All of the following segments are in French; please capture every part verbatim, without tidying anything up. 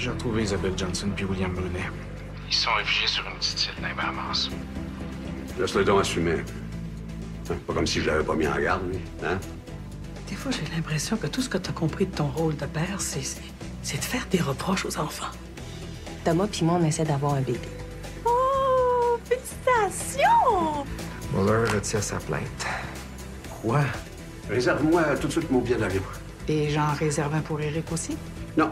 J'ai retrouvé Isabelle Johnson puis William Brunet. Ils sont réfugiés sur une petite île dans les Bahamas. Laisse-le donc assumer. Hein, pas comme si je l'avais pas mis en garde, lui. Hein? Des fois, j'ai l'impression que tout ce que tu as compris de ton rôle de père, c'est c'est de faire des reproches aux enfants. Thomas puis moi, on essaie d'avoir un bébé. Oh, félicitations! Muller retire sa plainte. Quoi? Réserve-moi tout de suite mon billet d'avion. Et j'en réserve un pour Eric aussi? Non.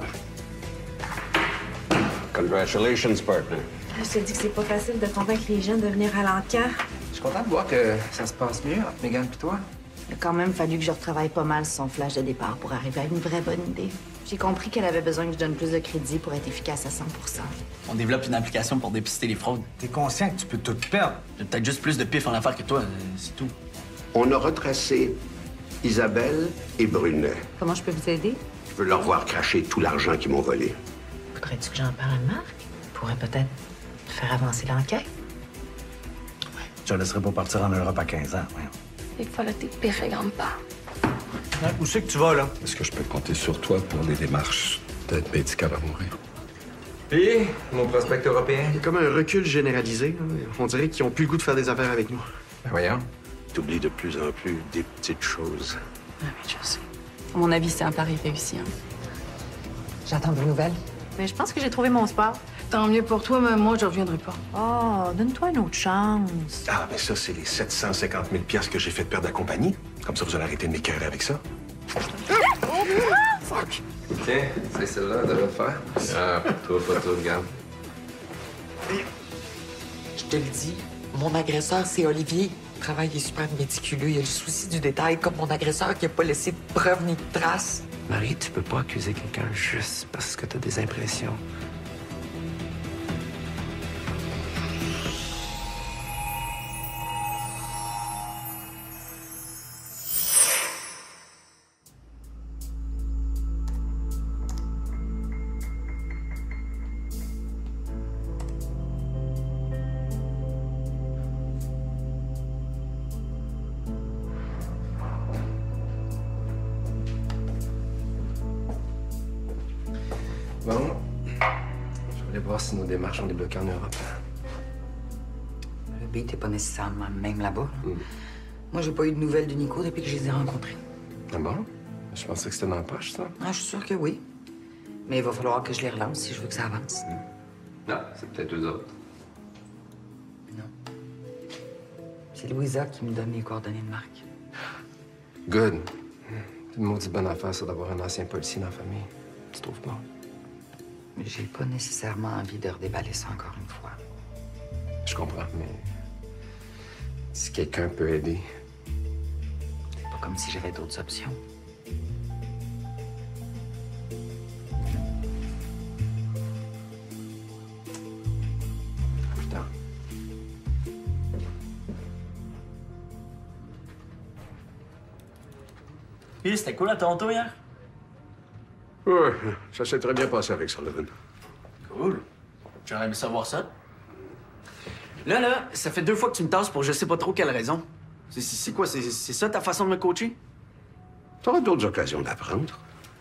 Congratulations, partner. Je te dis que c'est pas facile de convaincre les jeunes de venir à l'encamp. Je suis content de voir que ça se passe mieux entre Megan et toi. Il a quand même fallu que je retravaille pas mal son flash de départ pour arriver à une vraie bonne idée. J'ai compris qu'elle avait besoin que je donne plus de crédit pour être efficace à cent pour cent. On développe une application pour dépister les fraudes. T'es conscient que tu peux tout perdre? J'ai peut-être juste plus de pif en affaires que toi, euh, c'est tout. On a retracé Isabelle et Brunet. Comment je peux vous aider? Je veux leur voir cracher tout l'argent qu'ils m'ont volé. Voudrais-tu que j'en parle à Marc? Il pourrait peut-être faire avancer l'enquête. Je te laisserai pas partir en Europe à quinze ans. Voyons. Il faut le pire grand-père. Hein, où c'est que tu vas, là? Est-ce que je peux compter sur toi pour les démarches d'aide médicale à mourir? Puis, mon prospect européen? Il y a comme un recul généralisé. Là. On dirait qu'ils ont plus le goût de faire des affaires avec nous. Ben voyons. T'oublies de plus en plus des petites choses. Ah oui, je sais. À mon avis, c'est un pari réussi. Hein. J'attends des nouvelles. Mais je pense que j'ai trouvé mon sport. Tant mieux pour toi, mais moi, je reviendrai pas. Oh, donne-toi une autre chance. Ah, mais ça, c'est les sept cent cinquante mille piastres que j'ai fait perdre à la compagnie. Comme ça, vous allez arrêter de m'écœurer avec ça. Fuck! Tiens, c'est celle-là, elle devrait le faire. Ah, toi, pas toi, regarde. Je te le dis, mon agresseur, c'est Olivier. Le travail est super méticuleux. Il a le souci du détail, comme mon agresseur qui n'a pas laissé de preuves ni de traces. Marie, tu peux pas accuser quelqu'un juste parce que t'as des impressions. Bon, je voulais voir si nos démarches ont débloqué en Europe. Le beat n'est pas nécessairement le même là-bas. Là. Mm. Moi, j'ai pas eu de nouvelles de Nico depuis que je les ai rencontrés. Ah bon? Je pensais que c'était dans la poche, ça. Ah, je suis sûre que oui. Mais il va falloir que je les relance si je veux que ça avance. Mm. Non, c'est peut-être eux autres. Non. C'est Louisa qui me donne les coordonnées de Marc. Good. C'est une maudite bonne affaire, ça, d'avoir un ancien policier dans la famille. Tu trouves pas? Mais j'ai pas nécessairement envie de redéballer ça encore une fois. Je comprends, mais si quelqu'un peut aider. C'est pas comme si j'avais d'autres options. Plus tard. Puis, c'était cool à Toronto hier? Ouais, ça s'est très bien passé avec Sullivan. Cool. J'aurais aimé savoir ça. Là, là, ça fait deux fois que tu me tasses pour je sais pas trop quelle raison. C'est- C'est c'est quoi? C'est c'est ça ta façon de me coacher? T'auras d'autres occasions d'apprendre.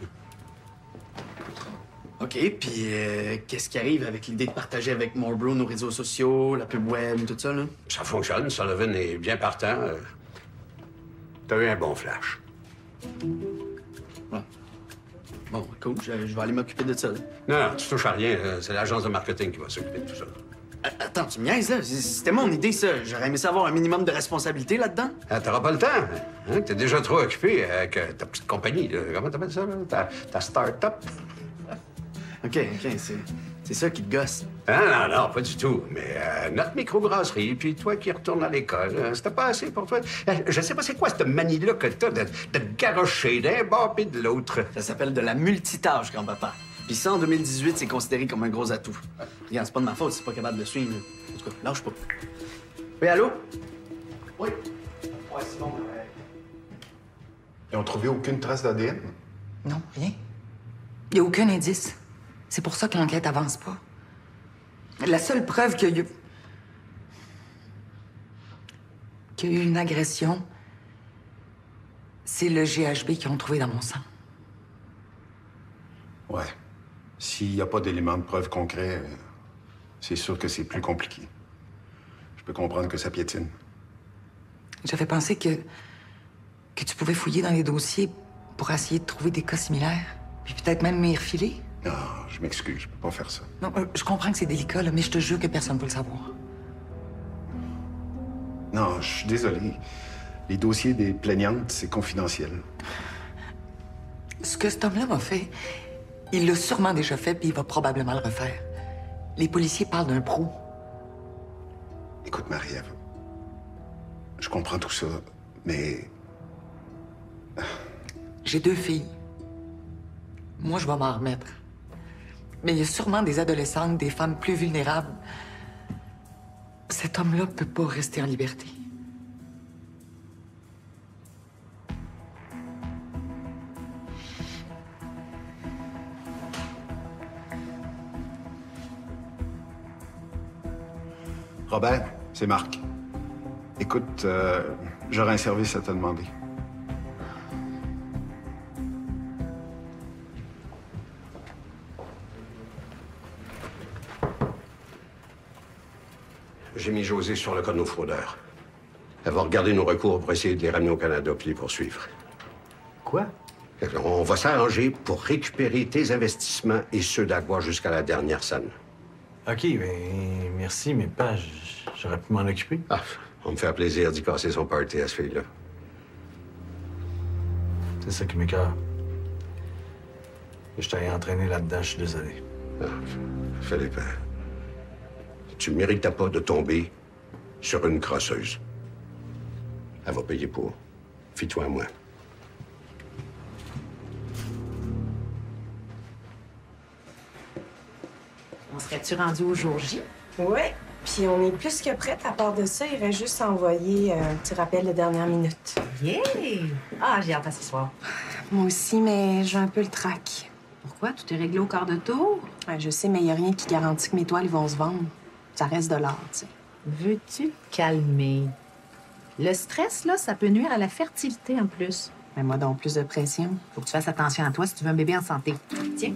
OK, puis euh, qu'est-ce qui arrive avec l'idée de partager avec Marlboro nos réseaux sociaux, la pub web, tout ça, là? Ça fonctionne, Sullivan est bien partant. Euh, T'as eu un bon flash. Ouais. Bon, cool, je, je vais aller m'occuper de ça, là. Non, non, tu touches à rien. euh, C'est l'agence de marketing qui va s'occuper de tout ça. Euh, Attends, tu me niaises, là? C- C'était mon idée, ça. J'aurais aimé savoir un minimum de responsabilité là-dedans. Ah, t'auras pas le temps. Hein? T'es déjà trop occupé avec euh, ta petite compagnie. Là. Comment t'appelles ça, là? Ta, ta start-up? OK, OK, c'est c'est ça qui te gosse. Ah, non, non, pas du tout. Mais euh, notre microbrasserie, puis toi qui retournes à l'école, euh, c'était pas assez pour toi. Euh, Je sais pas c'est quoi cette manie-là que t'as de, de te garrocher d'un bord puis de l'autre. Ça s'appelle de la multitâche, grand-papa. Puis ça, en deux mille dix-huit, c'est considéré comme un gros atout. Regarde, c'est pas de ma faute si c'est pas capable de suivre. là. En tout cas, lâche pas. Oui, allô? Oui. Ouais, c'est bon. ouais. Ils ont trouvé aucune trace d'A D N? Non, rien. Il n'y a aucun indice. C'est pour ça que l'enquête avance pas. La seule preuve qu'il y a eu... qu'il y a eu une agression, c'est le G H B qu'ils ont trouvé dans mon sang. Ouais. S'il S'il n'y a pas d'éléments de preuve concrets, euh, c'est sûr que c'est plus compliqué. Je peux comprendre que ça piétine. J'avais pensé que... que tu pouvais fouiller dans les dossiers pour essayer de trouver des cas similaires. Puis peut-être même m'y refiler. Non, je m'excuse, je peux pas faire ça. Non, euh, je comprends que c'est délicat, là, mais je te jure que personne ne peut le savoir. Non, je suis désolé. Les dossiers des plaignantes, c'est confidentiel. Ce que cet homme-là m'a fait, il l'a sûrement déjà fait, puis il va probablement le refaire. Les policiers parlent d'un pro. Écoute, Marie-Ève, je comprends tout ça, mais... J'ai deux filles. Moi, je vais m'en remettre. Mais il y a sûrement des adolescentes, des femmes plus vulnérables. Cet homme-là peut pas rester en liberté. Robert, c'est Marc. Écoute, euh, j'aurais un service à te demander. J'ai mis José sur le cas de nos fraudeurs. Elle va regarder nos recours pour essayer de les ramener au Canada puis les poursuivre. Quoi? On va s'arranger pour récupérer tes investissements et ceux d'Agua jusqu'à la dernière scène. OK, mais merci, mais pas, j'aurais pu m'en occuper. Ah, on me fait plaisir d'y casser son party à ce fille-là. C'est ça qui m'écoeure. Je t'ai entraîné là-dedans, je suis désolé. Ah, Philippe, tu ne méritais pas de tomber sur une crosseuse. Elle va payer pour. Fie-toi à moi. On serait-tu rendu au jour J? Oui. Puis on est plus que prête. À part de ça, il reste juste à envoyer un petit rappel de dernière minute. Yeah! Ah, j'ai hâte à ce soir. Moi aussi, mais j'ai un peu le trac. Pourquoi? Tout est réglé au quart de tour? Ouais, je sais, mais il n'y a rien qui garantit que mes toiles vont se vendre. Ça reste de l'art, tu sais. Veux-tu te calmer? Le stress, là, ça peut nuire à la fertilité en plus. Mais moi, donc, plus de pression. Faut que tu fasses attention à toi si tu veux un bébé en santé. Tiens.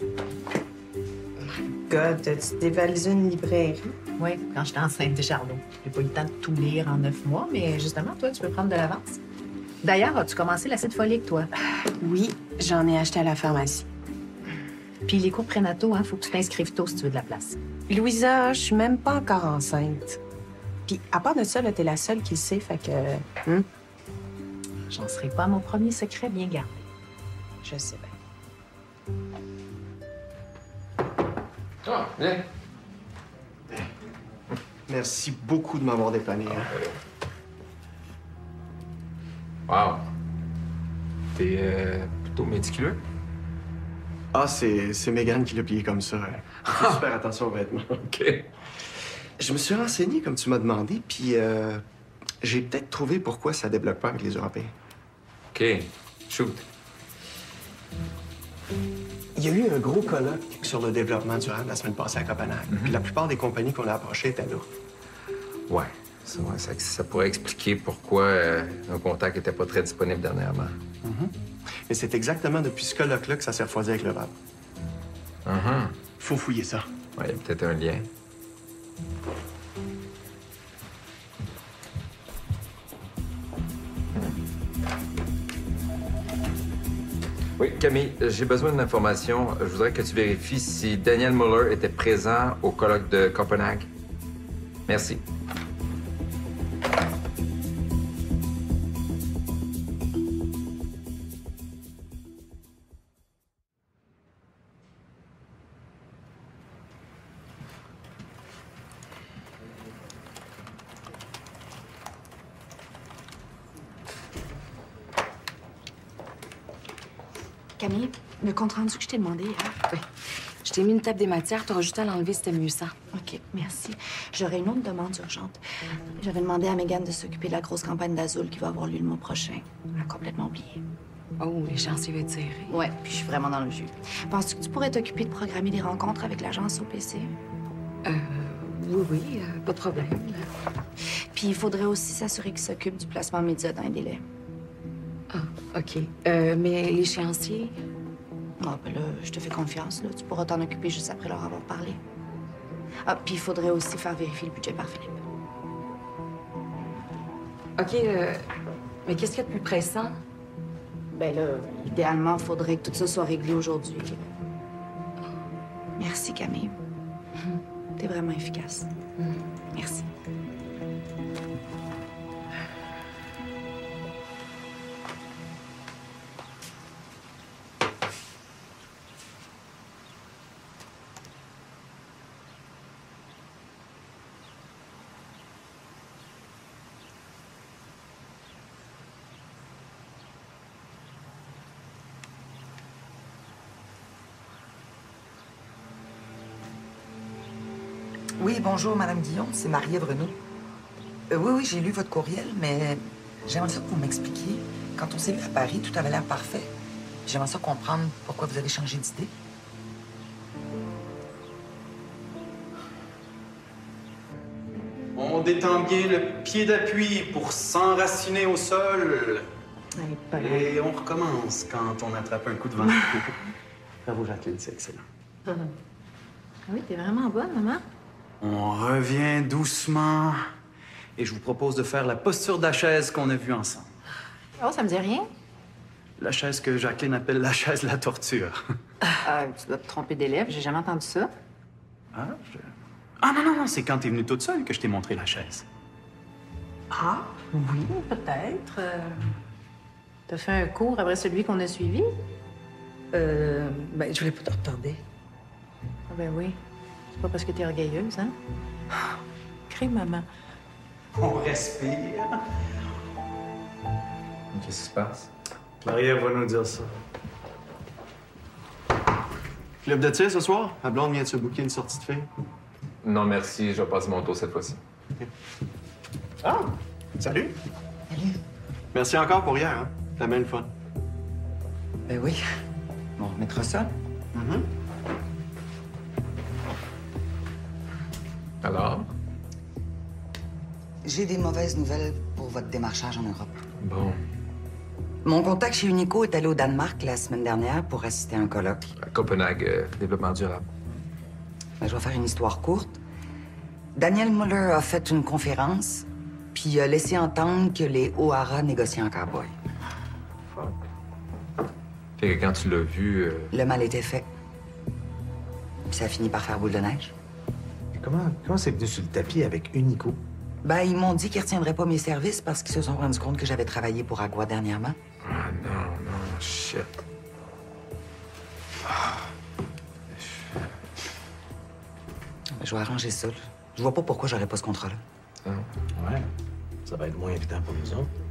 God, as-tu dévalisé une librairie? Oui, quand j'étais enceinte de Charlot. J'ai pas eu le temps de tout lire en neuf mois, mais justement, toi, tu peux prendre de l'avance. D'ailleurs, as-tu commencé l'acide folique, toi? Oui, j'en ai acheté à la pharmacie. Puis les cours prénataux, hein, faut que tu t'inscrives tôt si tu veux de la place. Louisa, je suis même pas encore enceinte. Puis à part de ça, là, t'es la seule qui le sait, fait que... Hum? J'en serai pas à mon premier secret bien gardé. Je sais bien. Ah, viens. Merci beaucoup de m'avoir dépanné. Hein? Wow. T'es euh, plutôt méticuleux. Ah, c'est, c'est Mégane qui l'a plié comme ça. Fais super attention aux vêtements. OK. Je me suis renseigné comme tu m'as demandé, puis euh, j'ai peut-être trouvé pourquoi ça débloque pas avec les Européens. OK. Shoot. Il y a eu un gros colloque sur le développement durable la semaine passée à Copenhague. Mm-hmm. Puis la plupart des compagnies qu'on a approchées étaient là. Ouais. Ça, ouais, ça, ça pourrait expliquer pourquoi euh, un contact n'était pas très disponible dernièrement. Mm-hmm. Et c'est exactement depuis ce colloque-là que ça s'est refroidi avec l'Europe. Uh-huh. Faut fouiller ça. Ouais, il y a peut-être un lien. Oui, Camille, j'ai besoin d'une information. Je voudrais que tu vérifies si Daniel Muller était présent au colloque de Copenhague. Merci. Camille, le compte rendu que je t'ai demandé hier. Oui. Je t'ai mis une table des matières. T'auras juste à l'enlever, c'était mieux ça. OK, merci. J'aurais une autre demande urgente. J'avais demandé à Mégane de s'occuper de la grosse campagne d'Azul qui va avoir lieu le mois prochain. Elle a complètement oublié. Oh, l'échéancier va être serré. Ouais, puis je suis vraiment dans le jus. Penses-tu que tu pourrais t'occuper de programmer des rencontres avec l'agence O P C? Euh, oui, oui, euh, pas de problème. Puis il faudrait aussi s'assurer qu'il s'occupe du placement média dans les délais. Ah, OK. Euh, mais l'échéancier? Ah, ben là, je te fais confiance, là. Tu pourras t'en occuper juste après leur avoir parlé. Ah, puis il faudrait aussi faire vérifier le budget par Philippe. OK, euh, mais qu'est-ce qu'il y a de plus pressant? Ben là, idéalement, il faudrait que tout ça soit réglé aujourd'hui. Merci, Camille. T'es vraiment efficace. Merci. Oui, bonjour, Madame Guillaume, c'est Marie-Ève Renaud. Euh, oui, oui, j'ai lu votre courriel, mais j'aimerais ça que vous m'expliquiez. Quand on s'est vu à Paris, tout avait l'air parfait. J'aimerais ça comprendre pourquoi vous avez changé d'idée. On détend bien le pied d'appui pour s'enraciner au sol. Et on recommence quand on attrape un coup de vent. Bravo, Jacqueline, c'est excellent. Ah oui, t'es vraiment bonne, maman. On revient doucement. Et je vous propose de faire la posture de la chaise qu'on a vue ensemble. Oh, ça me dit rien. La chaise que Jacqueline appelle la chaise de la torture. Ah, tu dois te tromper d'élève, j'ai jamais entendu ça. Ah, je... ah non, non, non, c'est quand t'es venue toute seule que je t'ai montré la chaise. Ah, oui, peut-être. Euh, T'as fait un cours après celui qu'on a suivi? euh, ben, je voulais pas te retarder. Ah ben oui. C'est pas parce que t'es orgueilleuse, hein? Crée, maman. On respire. Qu'est-ce qui se passe? Marie-Ève va nous dire ça. Club de tir ce soir? Ma blonde vient de se booker une sortie de filles. Non, merci, je vais passer mon tour cette fois-ci. Ah! Salut! Salut. Merci encore pour hier, hein? T'as bien le fun. Ben oui. Bon, on remettra ça. Mm-hmm. Alors? J'ai des mauvaises nouvelles pour votre démarchage en Europe. Bon. Mon contact chez Unico est allé au Danemark la semaine dernière pour assister à un colloque. À Copenhague, euh, développement durable. Ben, je vais faire une histoire courte. Daniel Muller a fait une conférence, puis il a laissé entendre que les O'Hara négociaient en cowboy. Fait que quand tu l'as vu... euh, Le mal était fait. Puis ça a fini par faire boule de neige. Comment comment c'est venu sur le tapis avec Unico? Ben, ils m'ont dit qu'ils retiendraient pas mes services parce qu'ils se sont rendus compte que j'avais travaillé pour Agua dernièrement. Ah non, non, shit. Je vais arranger ça. Là. Je vois pas pourquoi j'aurais pas ce contrat-là. Ouais. Ça va être moins évident pour nous autres.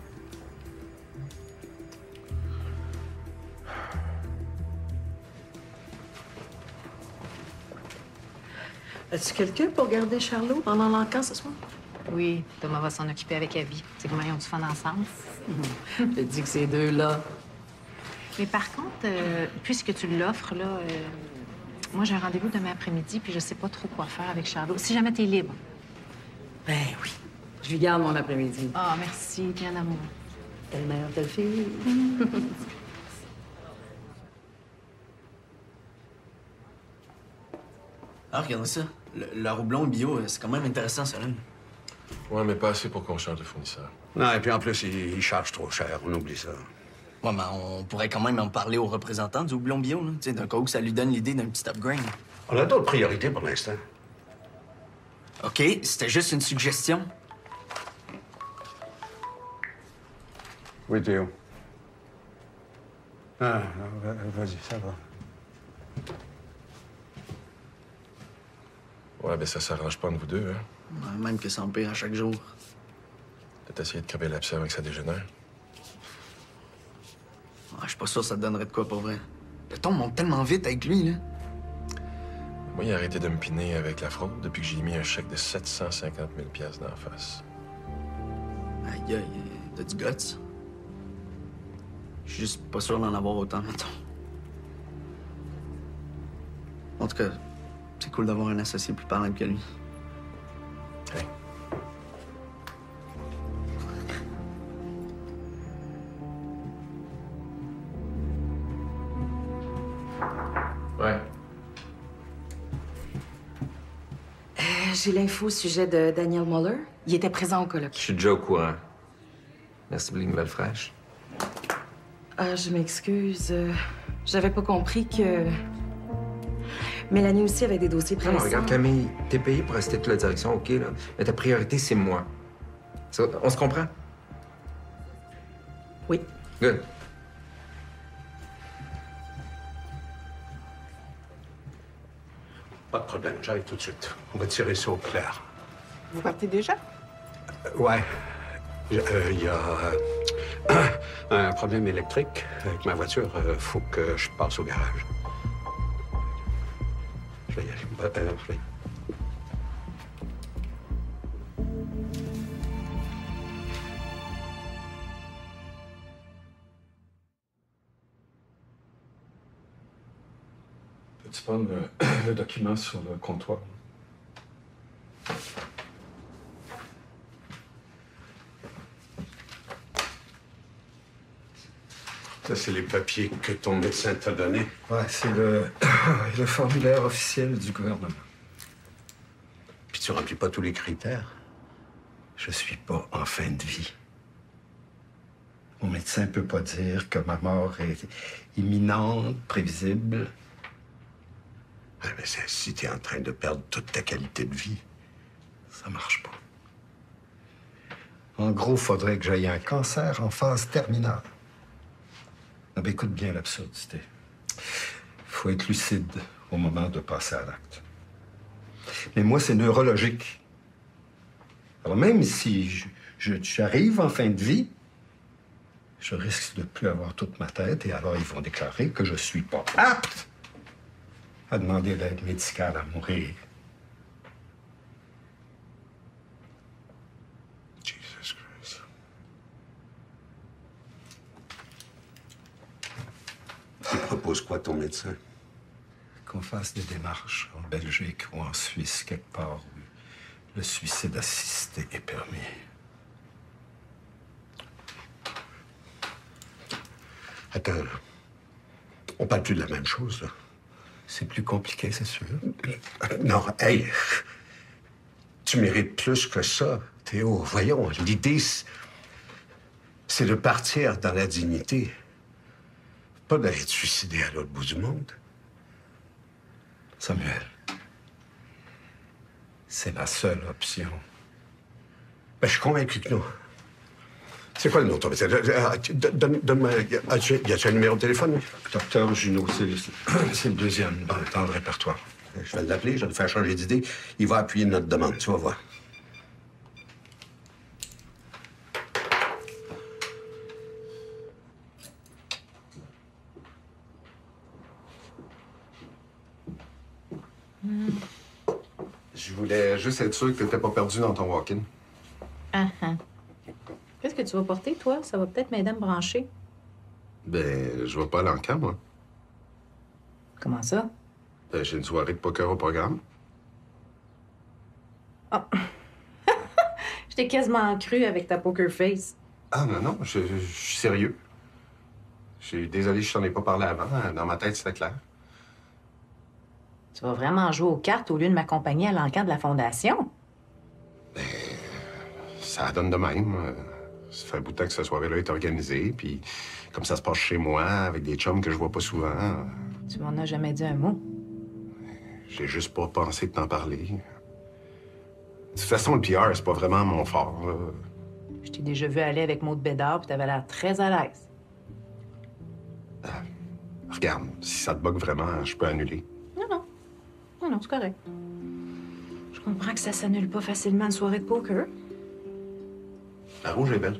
As-tu quelqu'un pour garder Charlot pendant l'encan ce soir? Oui, Thomas va s'en occuper avec Abby. C'est comment ils ont du fun ensemble. Je dis que ces deux-là. Mais par contre, euh, puisque tu l'offres, là, euh, moi, j'ai un rendez-vous demain après-midi, puis je sais pas trop quoi faire avec Charlot. Si jamais t'es libre. Ben oui. Je lui garde mon après-midi. Ah, merci, bien amour. Telle mère, telle fille. Ah, regardez ça. Le, le roublon bio, c'est quand même intéressant, ça, là. Ouais, mais pas assez pour qu'on change de fournisseur. Non, et puis en plus, il, il charge trop cher. On oublie ça. Ouais, mais on pourrait quand même en parler aux représentants du houblon bio, là. Tu sais, d'un cas où ça lui donne l'idée d'un petit upgrade. On a d'autres priorités pour l'instant. OK, c'était juste une suggestion. Oui, Théo. Ah, vas-y, ça va. Ouais, ben ça s'arrange pas entre vous deux, hein. Ouais, même que ça empire à chaque jour. Peut-être essayer de crever l'abcès avec sa dégénère. Ouais, je suis pas sûr que ça te donnerait de quoi, pour vrai. Le ton monte tellement vite avec lui, là. Moi, il a arrêté de me piner avec la fraude depuis que j'ai mis un chèque de sept cent cinquante mille piastres dans la face. Aïe, aïe, t'as du guts. Je suis juste pas sûr d'en avoir autant, mettons. En tout cas, c'est cool d'avoir un associé plus parlable que lui. Hey. Ouais. Euh, j'ai l'info au sujet de Daniel Muller. Il était présent au colloque. Je suis déjà au courant. Merci pour les nouvelles fraîches. Ah, je m'excuse. Euh, J'avais pas compris que... Mélanie aussi avait des dossiers Non, pressants. non, regarde, Camille, t'es payé pour rester toute la direction, OK, là. Mais ta priorité, c'est moi. Ça, on se comprend? Oui. Good. Pas de problème, j'arrive tout de suite. On va tirer ça au clair. Vous partez déjà? Euh, ouais. Il euh, y a euh, un problème électrique avec ma voiture. Euh, faut que je passe au garage. Je vais y aller. Euh, euh, je vais... Peux-tu prendre le, le document sur le comptoir? Ça, c'est les papiers que ton médecin t'a donnés. Ouais, c'est le, le formulaire officiel du gouvernement. Puis tu remplis pas tous les critères. Je suis pas en fin de vie. Mon médecin peut pas dire que ma mort est imminente, prévisible. Ah, mais c'est- si t'es en train de perdre toute ta qualité de vie, ça marche pas. En gros, faudrait que j'aille un cancer en phase terminale. Non, mais écoute bien l'absurdité. Faut être lucide au moment de passer à l'acte. Mais moi, c'est neurologique. Alors même si je- je- j'arrive en fin de vie, je risque de plus avoir toute ma tête et alors ils vont déclarer que je suis pas apte à demander l'aide médicale à mourir. Jesus Christ. Il propose quoi, ton médecin? Qu'on fasse des démarches en Belgique ou en Suisse, quelque part où le suicide assisté est permis. Attends, là. On parle plus de la même chose, là. C'est plus compliqué, c'est sûr. Non, hey, tu mérites plus que ça, Théo. Voyons, l'idée, c'est- c'est de partir dans la dignité. Pas d'aller te suicider à l'autre bout du monde. Samuel, c'est la seule option. Ben, je suis convaincu que non. C'est quoi le nom, ton médecin? Euh, donne- Donne-moi... Y a-tu y a-tu un numéro de téléphone? Docteur Junot, c'est c'est le deuxième dans, dans le répertoire. Je vais l'appeler, je vais le faire changer d'idée. Il va appuyer notre demande, tu vas voir. Je voulais juste être sûr que t'étais pas perdu dans ton walk-in. Ah, ah. Qu'est-ce que tu vas porter, toi? Ça va peut-être m'aider à me brancher. Ben, je vais pas aller en camp, moi. Comment ça? Ben, j'ai une soirée de poker au programme. Je t'ai quasiment cru avec ta poker face. Ah, non, non, je, je suis sérieux. Je suis désolé, je t'en ai pas parlé avant. Dans ma tête, c'était clair. Tu vas vraiment jouer aux cartes au lieu de m'accompagner à l'encan de la Fondation? Ça donne de même. Euh, Ça fait un bout de temps que cette soirée-là est organisée, puis comme ça se passe chez moi, avec des chums que je vois pas souvent, euh, Tu m'en as jamais dit un mot. j'ai juste pas pensé de t'en parler. De toute façon, le P R, c'est pas vraiment mon fort. là. Je t'ai déjà vu aller avec Maud Bédard, puis t'avais l'air très à l'aise. Regarde, si ça te bug vraiment, je peux annuler. Non, non. Non, non, c'est correct. Je comprends que ça s'annule pas facilement une soirée de poker. La rouge est belle.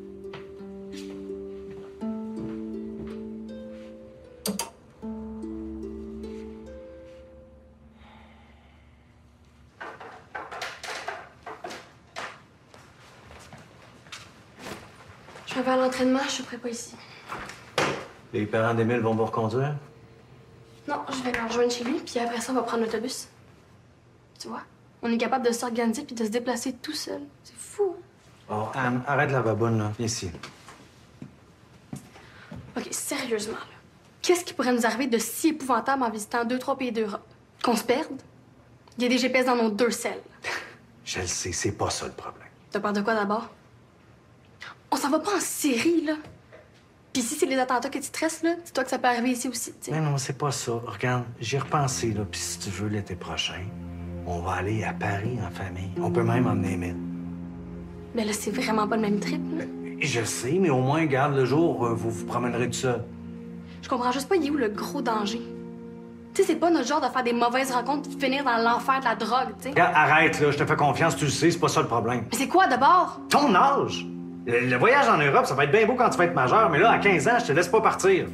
Je vais vers l'entraînement, je serai pas ici. Les parents d'Émile vont vous reconduire? Non, je vais le rejoindre chez lui, puis après ça, on va prendre l'autobus. Tu vois, on est capable de s'organiser puis de se déplacer tout seul. C'est fou. Oh, Anne, arrête la baboune, là. Viens ici. OK, sérieusement, là. Qu'est-ce qui pourrait nous arriver de si épouvantable en visitant deux, trois pays d'Europe? Qu'on se perde? Il y a des G P S dans nos deux selles. Je le sais, c'est pas ça le problème. T'as peur de quoi d'abord? On s'en va pas en Syrie, là. Puis si c'est les attentats que tu stresses, là, dis-toi que ça peut arriver ici aussi, tu sais. Mais non, c'est pas ça. Regarde, j'y ai repensé, là, puis si tu veux, l'été prochain, on va aller à Paris en famille. On peut même emmener Emile. Mais là, c'est vraiment pas le même trip, là. Je sais, mais au moins, garde le jour, euh, vous vous promènerez tout seul. Je comprends juste pas, il est où le gros danger? Tu sais, c'est pas notre genre de faire des mauvaises rencontres et de finir dans l'enfer de la drogue, tu sais. Regarde, arrête, là, je te fais confiance, tu le sais, c'est pas ça le problème. Mais c'est quoi d'abord? Ton âge! Le, le voyage en Europe, ça va être bien beau quand tu vas être majeur, mais là, à quinze ans, je te laisse pas partir.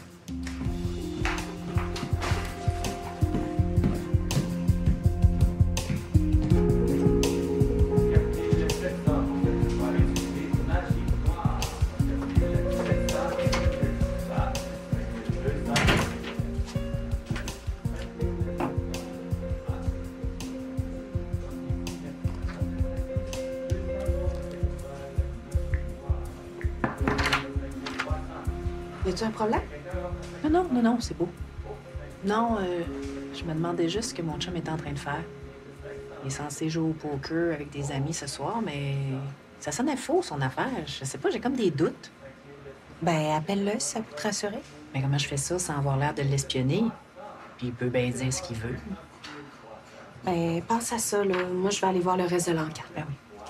Y a-tu un problème? Non, non, non, non, c'est beau. Non, euh, je me demandais juste ce que mon chum est en train de faire. Il est censé jouer au poker avec des amis ce soir, mais ça sonnait faux, son affaire. Je sais pas, j'ai comme des doutes. Ben, appelle-le si ça peut te rassurer. Mais comment je fais ça sans avoir l'air de l'espionner? Puis il peut bien dire ce qu'il veut. Ben, pense à ça, là. Moi, je vais aller voir le reste de l'enquête. Ben oui.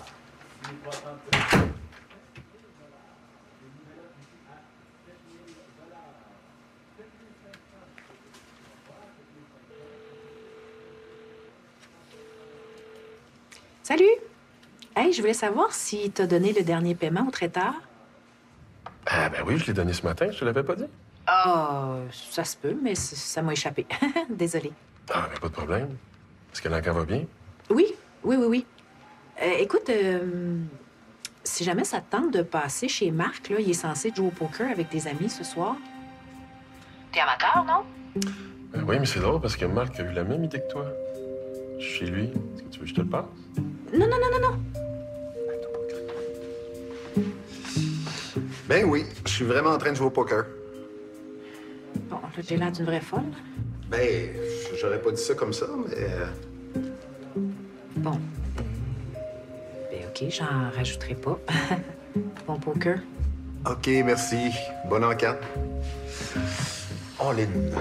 Salut! Hey, je voulais savoir si t'as donné le dernier paiement au traiteur. Ah, ben oui, je l'ai donné ce matin, je te l'avais pas dit. Ah, ça se peut, mais c- ça m'a échappé. Désolée. Ah, ben pas de problème. Est-ce que l'enquête va bien? Oui, oui, oui, oui. Euh, écoute, euh, si jamais ça te tente de passer chez Marc, là, il est censé jouer au poker avec des amis ce soir. T'es amateur, non? Ben oui, mais c'est drôle parce que Marc a eu la même idée que toi. Je suis chez lui. Est-ce que tu veux que je te le passe? Non, non, non, non, non. Ben oui, je suis vraiment en train de jouer au poker. Bon, là, j'ai l'air d'une vraie folle. Ben, j'aurais pas dit ça comme ça, mais... euh, Bon. Ben, OK, j'en rajouterai pas. Bon poker. OK, merci. Bonne enquête. All in.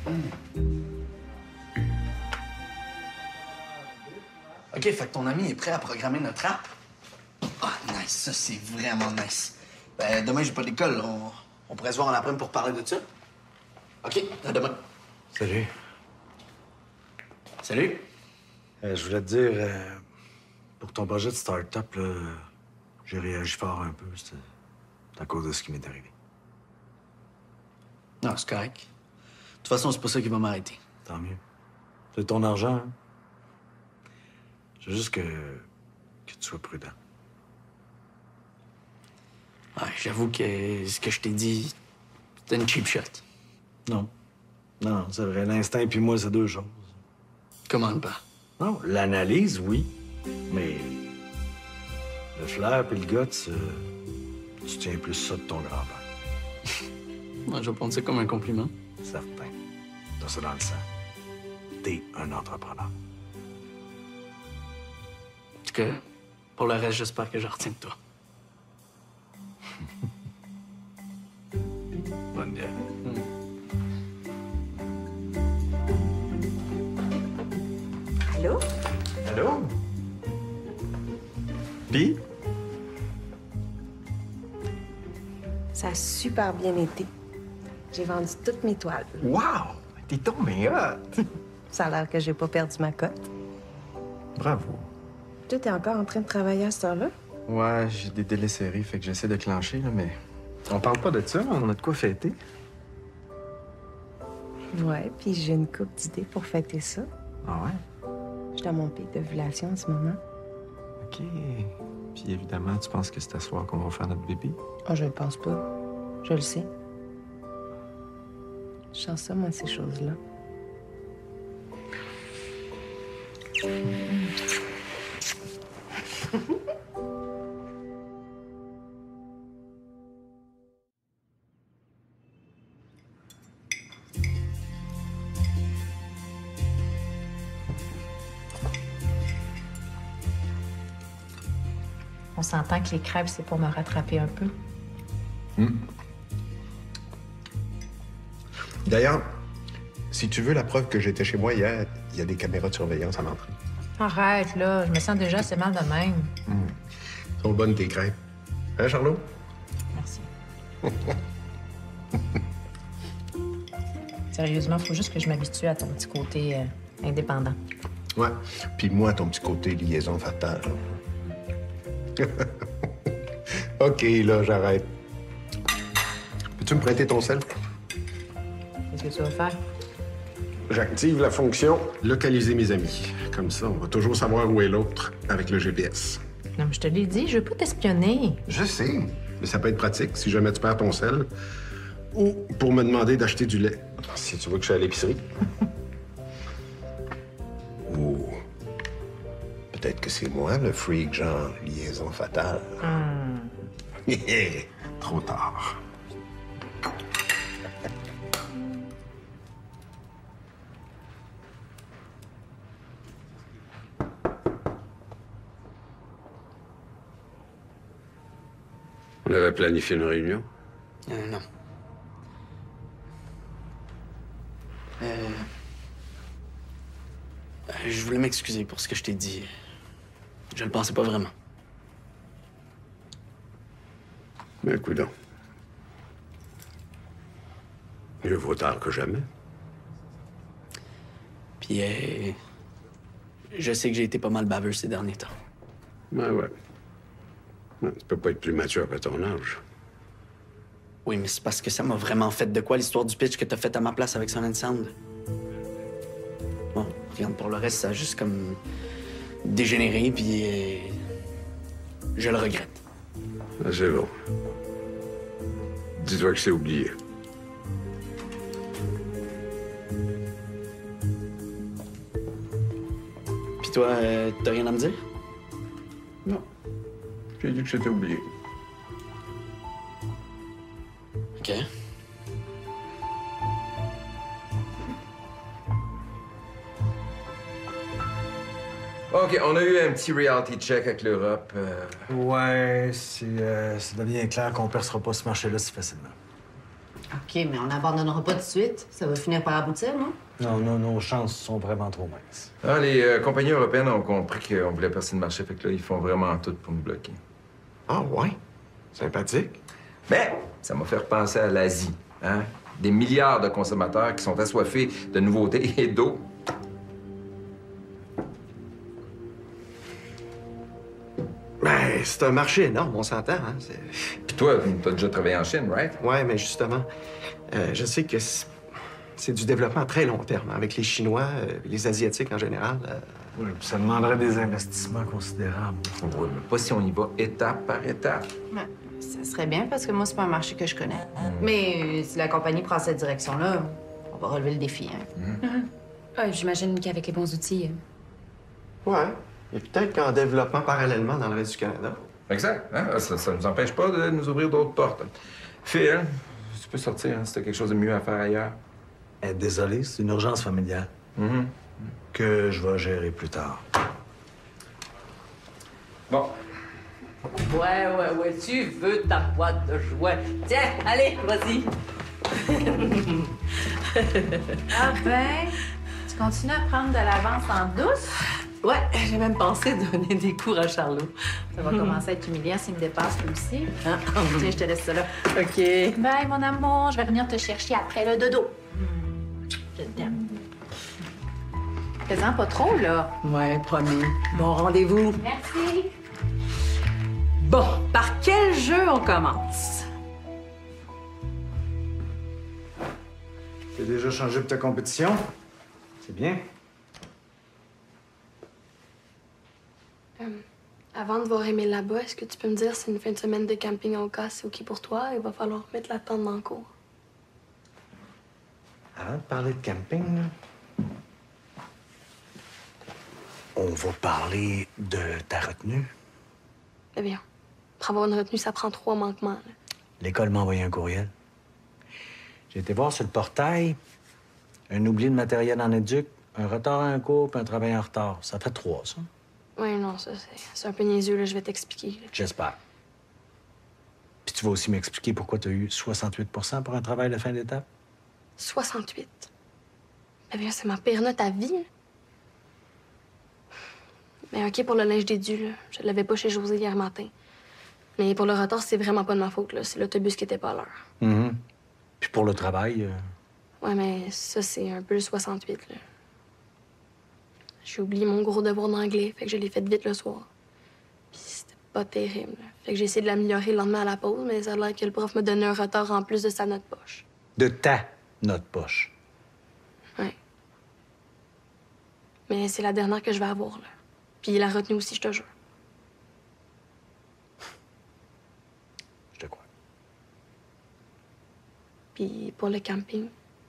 OK, fait que ton ami est prêt à programmer notre app. Ah, nice. Ça, c'est vraiment nice. Ben, demain, j'ai pas d'école. On, on pourrait se voir en après-midi pour parler de ça. OK, à demain. Salut. Salut. Euh, je voulais te dire, euh, pour ton projet de start-up, là, j'ai réagi fort un peu. C'était à cause de ce qui m'est arrivé. Non, c'est correct. De toute façon, c'est pas ça qui va m'arrêter. Tant mieux. C'est ton argent, hein? C'est juste que... que tu sois prudent. Ouais, j'avoue que ce que je t'ai dit, c'était une cheap shot. Non. Non, c'est vrai. L'instinct puis moi, c'est deux choses. Comment pas? Non, l'analyse, oui. Mais le flair puis le guts, euh, tu tiens plus ça de ton grand-père. Moi, je vais prendre ça comme un compliment. Certain. T'as ça dans le sang. T'es un entrepreneur. En tout cas, pour le reste, j'espère que je retiens de toi. Bonne bière. Allô? Allô? Pis? Ça a super bien été. J'ai vendu toutes mes toiles. Wow! T'es tombé hot! Ça a l'air que j'ai pas perdu ma cote. Bravo. Toi, t'es encore en train de travailler à cette heure-là? Ouais, j'ai des délais serrés, fait que j'essaie de clencher, là, mais... On parle pas de ça, on a de quoi fêter. Ouais, puis j'ai une couple d'idées pour fêter ça. Ah ouais? Je suis dans mon pic d'ovulation en ce moment. OK. Puis évidemment, tu penses que c'est à soir qu'on va faire notre bébé? Oh, je le pense pas. Je le sais. Je sens ça, moi, ces choses-là. On s'entend que les crêpes, c'est pour me rattraper un peu. Mm. D'ailleurs, si tu veux la preuve que j'étais chez moi hier, il y a des caméras de surveillance à l'entrée. Arrête, là. Je me sens déjà assez mal de même. Mm. Sont bonnes tes crêpes. Hein, Charlot? Merci. Sérieusement, faut juste que je m'habitue à ton petit côté euh, indépendant. Ouais. Puis moi, ton petit côté liaison fatale. OK, là, j'arrête. Peux-tu me prêter ton sel? Qu'est-ce que tu vas faire? J'active la fonction localiser mes amis. Comme ça, on va toujours savoir où est l'autre avec le G P S. Non, mais je te l'ai dit, je veux pas t'espionner. Je sais, mais ça peut être pratique si jamais tu perds ton sel ou pour me demander d'acheter du lait. Si tu veux que je sois à l'épicerie. Ou peut-être que c'est moi le freak genre liaison fatale. Hmm. Trop tard. On avait planifié une réunion? Euh, non. Euh... Je voulais m'excuser pour ce que je t'ai dit. Je le pensais pas vraiment. Mais coudonc. Mieux vaut tard que jamais. Puis, euh... je sais que j'ai été pas mal baveux ces derniers temps. Ouais, ouais. Tu peux pas être plus mature à ton âge. Oui, mais c'est parce que ça m'a vraiment fait de quoi l'histoire du pitch que t'as fait à ma place avec Sun and Sound. Bon, regarde, pour le reste, ça a juste comme dégénéré, puis euh, je le regrette. Ah, c'est bon. Dis-toi que c'est oublié. Puis toi, euh, t'as rien à me dire? Non. J'ai dit que c'était oublié. OK. OK, on a eu un petit reality check avec l'Europe. euh. Ouais, c'est, euh, ça devient clair qu'on percera pas ce marché-là si facilement. OK, mais on n'abandonnera pas tout de suite. Ça va finir par aboutir, non? Non, non, nos chances sont vraiment trop minces. Ah, les euh, compagnies européennes ont compris qu'on voulait percer le marché, fait que là, ils font vraiment tout pour nous bloquer. Ah, ouais? Sympathique. Ben, ça m'a fait repenser à l'Asie, hein? Des milliards de consommateurs qui sont assoiffés de nouveautés et d'eau. Ben, c'est un marché énorme, on s'entend, hein? C'est- Puis toi, t'as déjà travaillé en Chine, right? Ouais, mais justement, euh, je sais que c'est c'est du développement à très long terme, avec les Chinois, euh, les Asiatiques en général. euh. Oui, puis ça demanderait des investissements considérables. Oui, mais pas si on y va étape par étape. Ouais, ça serait bien parce que moi, c'est pas un marché que je connais. Mais euh, si la compagnie prend cette direction-là, on va relever le défi. Hein. Ouais, j'imagine qu'avec les bons outils. Ouais. Et peut-être qu'en développement parallèlement dans le reste du Canada. Exact. Hein? Ça ne nous empêche pas de nous ouvrir d'autres portes. Phil, tu peux sortir hein, si t'as quelque chose de mieux à faire ailleurs. Eh, désolé, c'est une urgence familiale. Mm-hmm. Que je vais gérer plus tard. Bon. Ouais, ouais, ouais, tu veux ta boîte de jouets. Tiens, allez, vas-y. Ah ben, tu continues à prendre de l'avance en douce? Ouais, j'ai même pensé donner des cours à Charlot. Ça va commencer à être humiliant s'il me dépasse lui aussi. Ah. Tiens, je te laisse ça là. OK. Bye, mon amour. Je vais venir te chercher après le dodo. Je t'aime. Fais-en pas trop, là. Ouais, promis. Bon rendez-vous. Merci. Bon, par quel jeu on commence? Tu as déjà changé pour ta compétition? C'est bien. Euh, avant de voir Émile là-bas, est-ce que tu peux me dire si une fin de semaine de camping au cas, c'est OK pour toi? Il va falloir mettre la tente dans le cours. Avant de parler de camping, là, on va parler de ta retenue. Eh bien, pour avoir une retenue, ça prend trois manquements. là. L'école m'a envoyé un courriel. J'ai été voir sur le portail un oubli de matériel en éduc, un retard à un cours puis un travail en retard. Ça fait trois, ça. Oui, non, ça, c'est c'est un peu niaiseux, là. Je vais t'expliquer. là. J'espère. Puis tu vas aussi m'expliquer pourquoi tu as eu soixante-huit pour cent pour un travail de fin d'étape? soixante-huit. Eh bien, c'est ma pire note à vie. là. Mais OK, pour le linge dédu, là, je l'avais pas chez José hier matin. Mais pour le retard, c'est vraiment pas de ma faute, là. C'est l'autobus qui était pas à l'heure. Mhm. Puis pour le travail, euh, Ouais, mais ça, c'est un peu le soixante-huit, là. J'ai oublié mon gros devoir d'anglais, fait que je l'ai fait vite le soir. Puis c'était pas terrible, là. Fait que j'ai essayé de l'améliorer le lendemain à la pause, mais ça a l'air que le prof m'a donné un retard en plus de sa note poche. de ta note poche. Ouais. Mais c'est la dernière que je vais avoir, là. Puis la retenue aussi, je te jure. Je te crois. Puis pour le camping,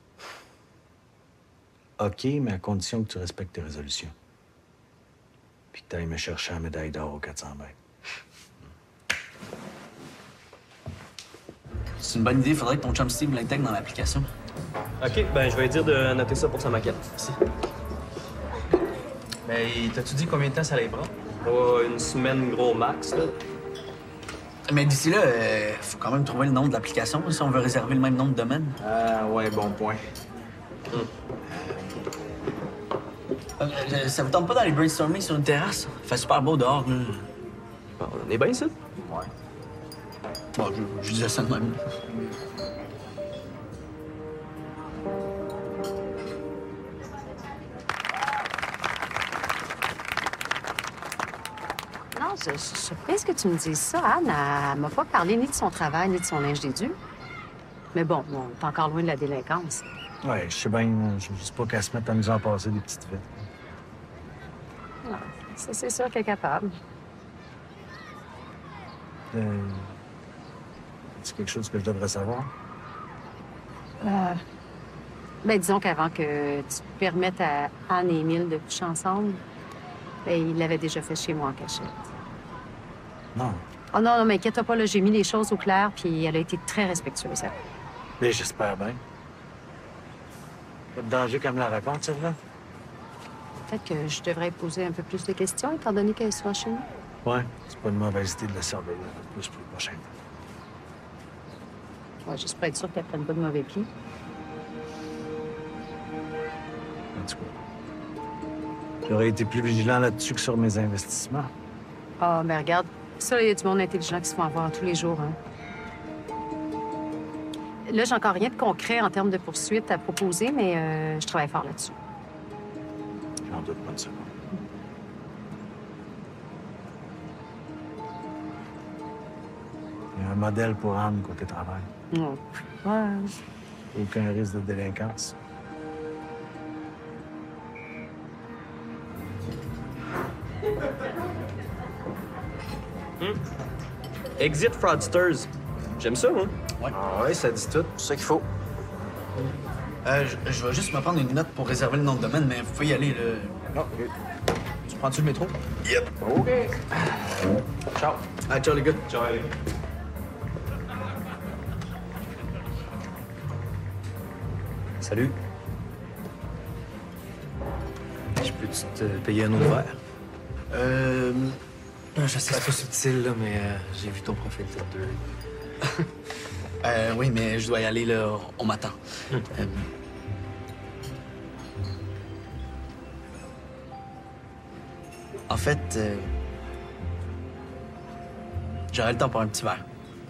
OK, mais à condition que tu respectes tes résolutions. Puis que tu ailles me chercher la médaille d'or aux quatre cents mètres. C'est une bonne idée, faudrait que ton chum Steve l'intègre dans l'application. OK, ben je vais lui dire de noter ça pour sa maquette. Merci. Mais t'as-tu dit combien de temps ça allait prendre? Oh, une semaine gros max, là. Mais d'ici là, euh, faut quand même trouver le nom de l'application si on veut réserver le même nom de domaine. Ah, ouais, bon point. Euh, euh, ça vous tente pas d'aller brainstormer sur une terrasse? Il fait super beau dehors, là. Bon, on est bien, ça? Ouais. Bon, je, je disais ça de même. Non, je, je suis surprise que tu me dises ça. Anne, elle, elle m'a pas parlé ni de son travail, ni de son linge dédu. Mais bon, on est encore loin de la délinquance. Ouais, je sais bien, je sais pas qu'elle se mette à nous en passer des petites vites. Non, ça, c'est sûr qu'elle est capable. Euh... C'est quelque chose que je devrais savoir? Euh... Ben, disons qu'avant que tu permettes à Anne et Émile de coucher ensemble, ben, il l'avait déjà fait chez moi en cachette. Non. Oh non, non, mais inquiète-toi pas, là, j'ai mis les choses au clair, puis elle a été très respectueuse. Elle. Mais j'espère bien. Pas de danger qu'elle me la raconte, celle-là? Peut-être que je devrais poser un peu plus de questions, étant donné qu'elle soit chez nous. Ouais, c'est pas une mauvaise idée de la surveiller un peu plus pour le prochain. Ouais, juste pour être sûr qu'elle prenne pas de mauvais plis. En tout cas, j'aurais été plus vigilant là-dessus que sur mes investissements. Ah, ben regarde, ça, il y a du monde intelligent qui se font avoir tous les jours, hein. Là, j'ai encore rien de concret en termes de poursuite à proposer, mais euh, je travaille fort là-dessus. J'en doute pas de ça. Il y a un modèle pour Anne côté travail. Non. Ouais. Aucun risque de délinquance. Hum. Exit Fraudsters. J'aime ça, moi. Ouais. Ah ouais, ça dit tout. C'est ça qu'il faut. Euh, je, je vais juste me prendre une note pour réserver le nom de domaine, mais vous pouvez y aller, là. Non, OK. Tu prends-tu le métro? Yep. OK. Ciao. Ah, ciao, les gars. Ciao, allez. Salut. Je peux-tu te payer un autre verre? Euh... Je sais C'est pas subtil, là, mais euh, j'ai vu ton profil Tinder. euh, oui, mais je dois y aller, là. On m'attend. Hum. Euh... En fait, euh... j'aurais le temps pour un petit verre.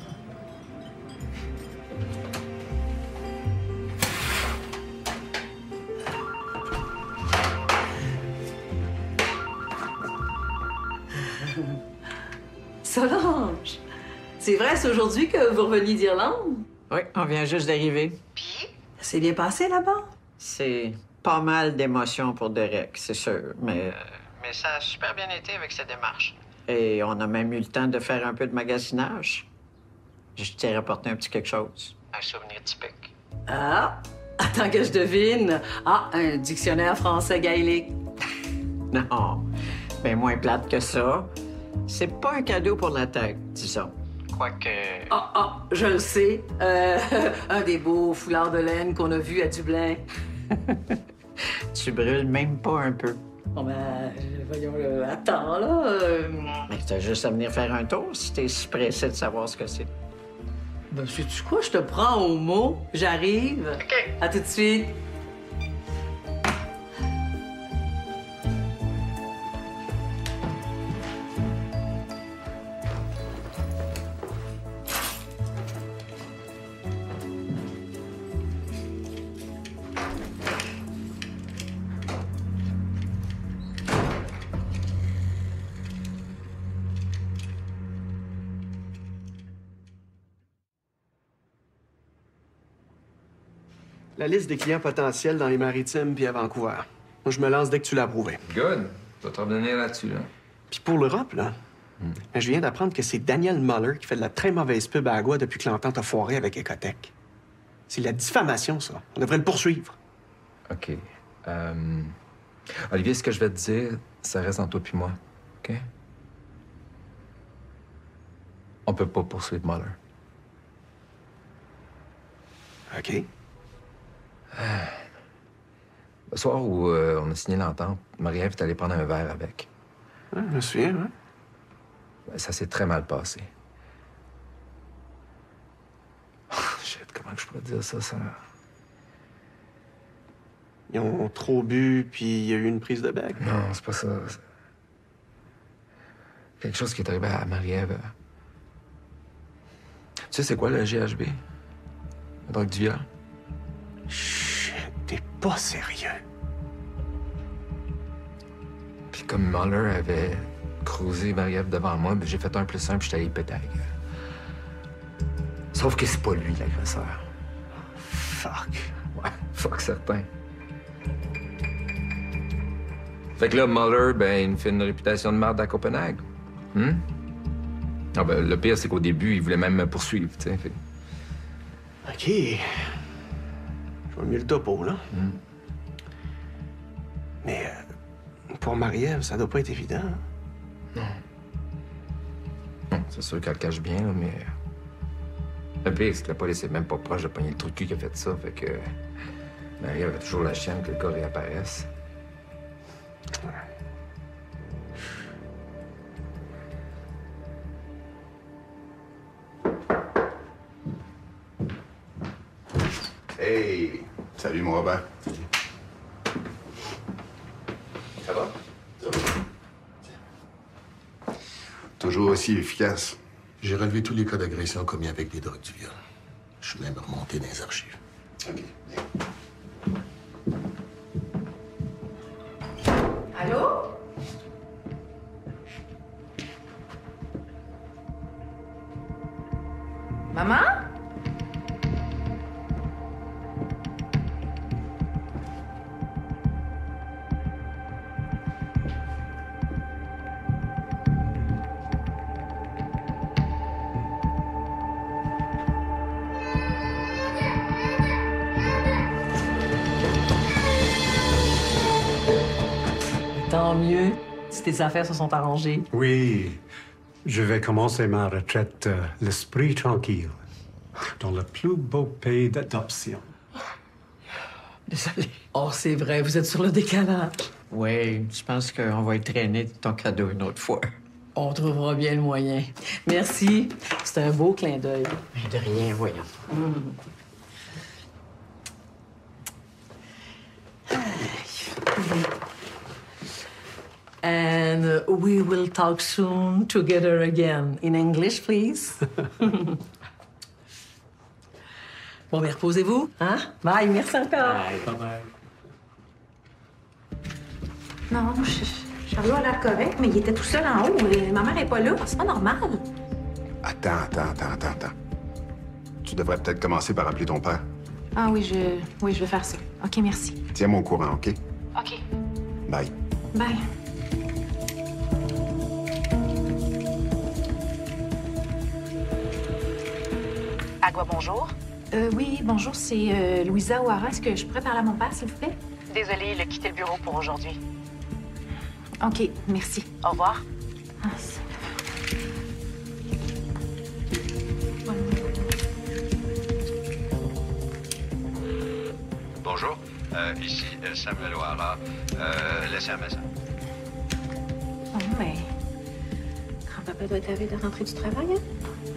Solange, c'est vrai, c'est aujourd'hui que vous reveniez d'Irlande? Oui, on vient juste d'arriver. Puis? Ça s'est bien passé là-bas? C'est pas mal d'émotions pour Derek, c'est sûr, mais... Mais ça a super bien été avec sa démarche. Et on a même eu le temps de faire un peu de magasinage. Je t'ai rapporté un petit quelque chose. Un souvenir typique. Ah, attends que je devine. Ah, un dictionnaire français gaélique. Non, mais moins plate que ça. C'est pas un cadeau pour la tête, disons. Quoique... Ah, ah, je le sais. Euh, un des beaux foulards de laine qu'on a vus à Dublin. Tu brûles même pas un peu. Bon, ben, voyons, là, attends, là. euh, Mais t'as juste à venir faire un tour si t'es si pressé de savoir ce que c'est. Ben, sais-tu quoi? Je te prends au mot. J'arrive. OK. À tout de suite. La liste des clients potentiels dans les Maritimes puis à Vancouver. Moi, je me lance dès que tu l'as approuvé. Good. Tu vas te revenir là-dessus, là. Puis pour l'Europe, là, Hmm. ben, je viens d'apprendre que c'est Daniel Muller qui fait de la très mauvaise pub à Agua depuis que l'entente a foiré avec Ecotech. C'est la diffamation, ça. On devrait le poursuivre. OK. Euh... Olivier, ce que je vais te dire, ça reste entre toi puis moi, OK? On peut pas poursuivre Muller. OK. Le soir où euh, on a signé l'entente, Marie-Ève est allée prendre un verre avec. Ouais, je me souviens, hein? Ben, ça s'est très mal passé. Shit, comment je pourrais dire ça, ça... Ils ont trop bu, puis il y a eu une prise de bec. Non, c'est pas ça. C'est... Quelque chose qui est arrivé à Marie-Ève. Tu sais, c'est quoi le G H B? La drogue du viol? Shit, t'es pas sérieux. Puis comme Muller avait croisé Marie-Ève devant moi, ben j'ai fait un plus un, puis j'étais allé péter à la gueule. Sauf que c'est pas lui, l'agresseur. Fuck. Ouais, fuck certain. Fait que là, Muller, ben, il me fait une réputation de merde à Copenhague. Hum? Ah ben, le pire, c'est qu'au début, il voulait même me poursuivre, tu sais. Fait... OK. Je vois mieux le topo, là. Hum. Mais euh, pour Marie-Ève, ça doit pas être évident. Non. Non, c'est sûr qu'elle cache bien, là, mais... Le pire, c'est que la police est même pas proche de pogner le trou de cul qui a fait ça, fait que... Marie-Ève avait toujours la chienne que le gars réapparaisse. Hey! Salut, mon Robert. Ça va? Toujours aussi efficace. J'ai relevé tous les cas d'agression commis avec des drogues du viol. Je suis même remonté dans les archives. OK. Allô? Maman? Tant mieux si tes affaires se sont arrangées. Oui, je vais commencer ma retraite euh, l'esprit tranquille, dans le plus beau pays d'adoption. Désolée. Oh, c'est vrai, vous êtes sur le décalage. Oui, je pense qu'on va être traîné de ton cadeau une autre fois. On trouvera bien le moyen. Merci. C'est un beau clin d'œil. De rien, voyons. Mm. And we will talk soon together again. In English, please. Bon, mais reposez-vous, hein? Bye, merci encore. Bye, bye. Non, je- Chariot a l'air correct, mais il était tout seul en haut. Et ma mère est pas là. C'est pas normal. Attends, attends, attends, attends, attends. Tu devrais peut-être commencer par appeler ton père. Ah oui, je, oui, je vais faire ça. OK, merci. Tiens-moi au courant, OK? OK. Bye. Bye. Agua, bonjour. Euh, oui, bonjour, c'est euh, Louisa O'Hara. Est-ce que je pourrais parler à mon père, s'il vous plaît? Désolée, il a quitté le bureau pour aujourd'hui. OK, merci. Au revoir. Ah, c'est- Bonjour. Euh, ici, euh, Samuel O'Hara. Euh, laissez un message. Oh, mais... Grand-papa doit être avide de rentrer du travail, hein?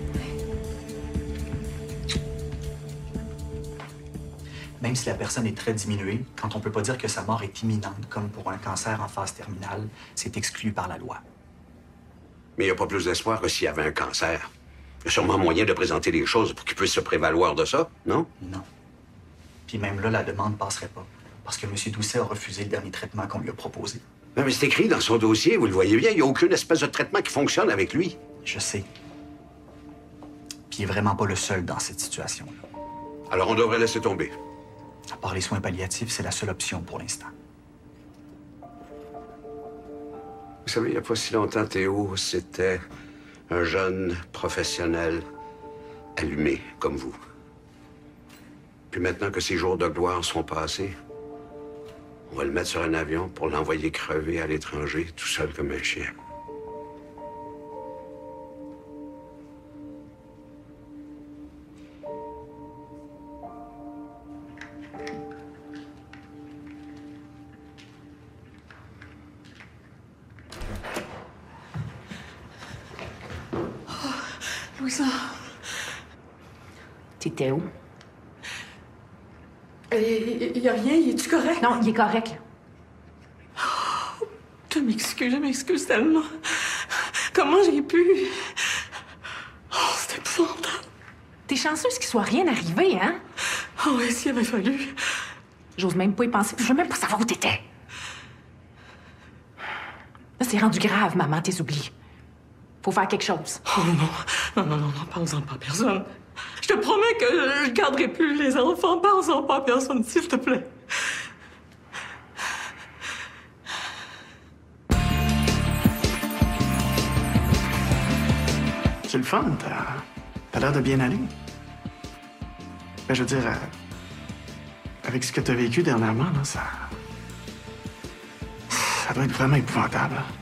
Même si la personne est très diminuée, quand on peut pas dire que sa mort est imminente, comme pour un cancer en phase terminale, c'est exclu par la loi. Mais il n'y a pas plus d'espoir que s'il y avait un cancer. Il y a sûrement moyen de présenter les choses pour qu'il puisse se prévaloir de ça, non? Non. Puis même là, la demande passerait pas. Parce que M. Doucet a refusé le dernier traitement qu'on lui a proposé. Non, mais c'est écrit dans son dossier, vous le voyez bien. Il n'y a aucune espèce de traitement qui fonctionne avec lui. Je sais. Puis il est vraiment pas le seul dans cette situation-là. Alors on devrait laisser tomber. À part les soins palliatifs, c'est la seule option pour l'instant. Vous savez, il n'y a pas si longtemps, Théo, c'était un jeune professionnel allumé comme vous. Puis maintenant que ses jours de gloire sont passés, on va le mettre sur un avion pour l'envoyer crever à l'étranger, tout seul comme un chien. Louisa. T'étais où? Il y a rien, il est-tu correct? Non, il est correct. Oh, je m'excuse, je m'excuse tellement. Comment j'ai pu? Oh, c'est épouvantable. T'es chanceuse qu'il soit rien arrivé, hein? Oh, oui, s'il avait fallu. J'ose même pas y penser, puis je veux même pas savoir où t'étais. Là, c'est rendu grave, maman, tes oublis. Faut faire quelque chose. Oh non, non, non, non, non, parle-en pas à personne. Je te promets que je garderai plus les enfants. Parle-en pas à personne, s'il te plaît. C'est le fun, t'as t'as l'air de bien aller. Ben, je veux dire, euh, avec ce que t'as vécu dernièrement, là, ça... Ça doit être vraiment épouvantable.